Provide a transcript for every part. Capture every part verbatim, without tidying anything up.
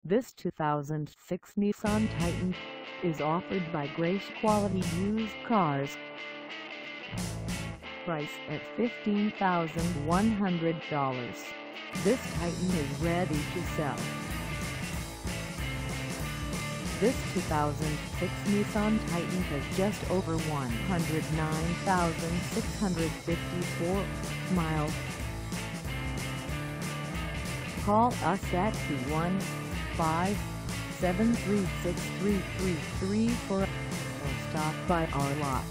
This two thousand six Nissan Titan is offered by Grace Quality Used Cars. Price at fifteen thousand one hundred dollars. This Titan is ready to sell. This two thousand six Nissan Titan has just over one hundred nine thousand six hundred fifty-four miles. Call us at two one five, seven three six, three three three four or stop by our lot.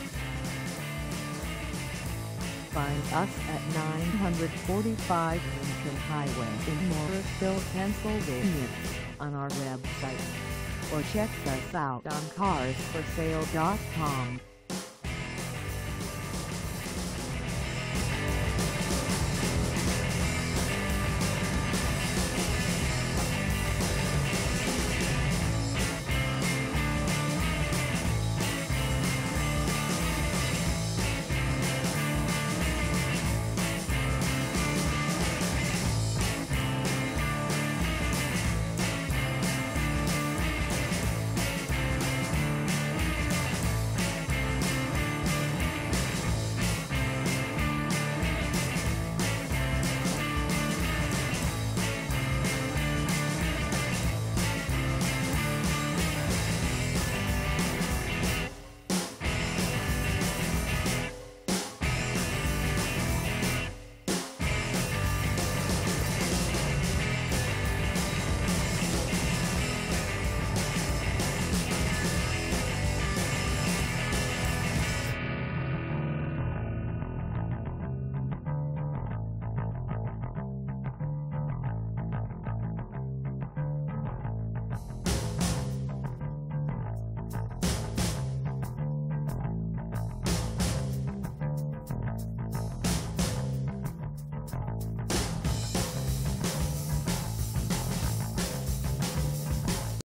Find us at nine forty-five Lincoln Highway in Morrisville, Pennsylvania, on our website, or check us out on cars for sale dot com.